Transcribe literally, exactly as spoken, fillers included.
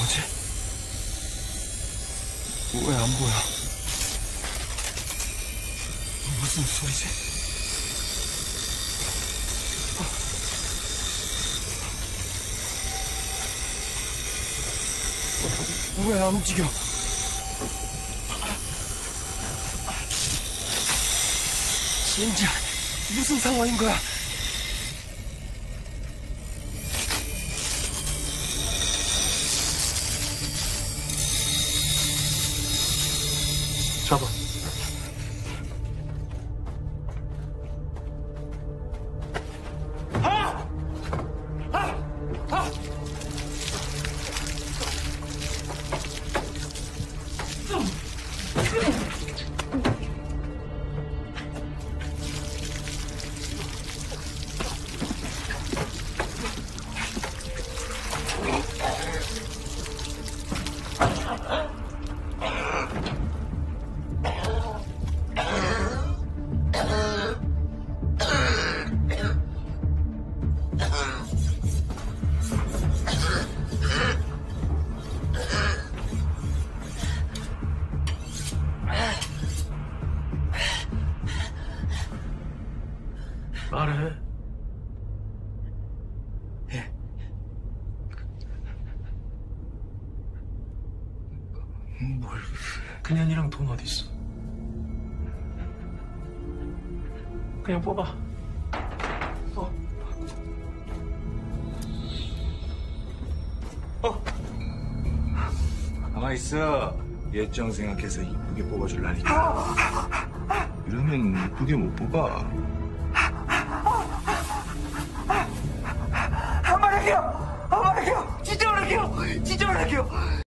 뭐지? 왜 안 보여? 무슨 소리지? 왜 안 움직여? 진짜 무슨 상황인 거야? 잡아. 아! 아! 아! 말해. 예. 뭘? 그년이랑 돈 어디 있어? 그냥 뽑아. 어? 어? 가만히 있어. 예정 생각해서 이쁘게 뽑아줄 라니까. 이러면 이쁘게 못 뽑아. 한 번 할게요! 한 번 할게요! 진짜 한 번 할게요! 진짜 한 번 할게요!